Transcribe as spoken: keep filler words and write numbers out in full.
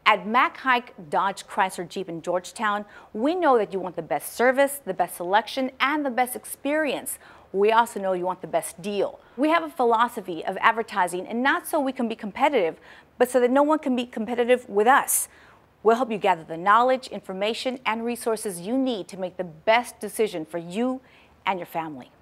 At Mack Haik Dodge Chrysler Jeep in Georgetown, we know that you want the best service, the best selection, and the best experience. We also know you want the best deal. We have a philosophy of advertising, and not so we can be competitive, but so that no one can be competitive with us. We'll help you gather the knowledge, information, and resources you need to make the best decision for you and your family.